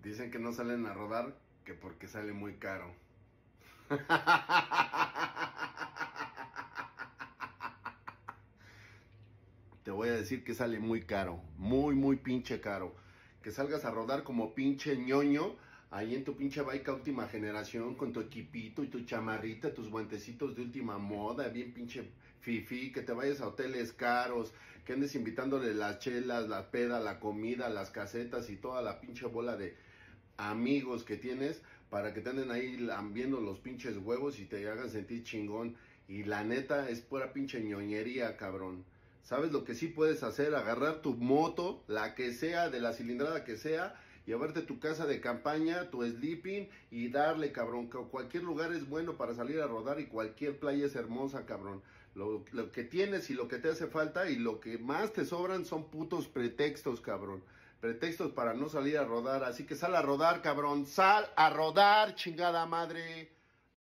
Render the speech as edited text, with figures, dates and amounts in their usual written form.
Dicen que no salen a rodar, que porque sale muy caro. Te voy a decir que sale muy caro, muy pinche caro. Que salgas a rodar como pinche ñoño, ahí en tu pinche bike última generación, con tu equipito y tu chamarrita, tus guantecitos de última moda, bien pinche fifi, que te vayas a hoteles caros, que andes invitándole las chelas, la peda, la comida, las casetas y toda la pinche bola de amigos que tienes para que te anden ahí lambiendo los pinches huevos y te hagan sentir chingón. Y la neta es pura pinche ñoñería, cabrón. ¿Sabes lo que sí puedes hacer? Agarrar tu moto, la que sea, de la cilindrada que sea, llevarte tu casa de campaña, tu sleeping y darle, cabrón. Cualquier lugar es bueno para salir a rodar y cualquier playa es hermosa, cabrón. Lo que tienes y lo que te hace falta y lo que más te sobran son putos pretextos, cabrón. Pretextos para no salir a rodar. Así que sal a rodar, cabrón. Sal a rodar, chingada madre.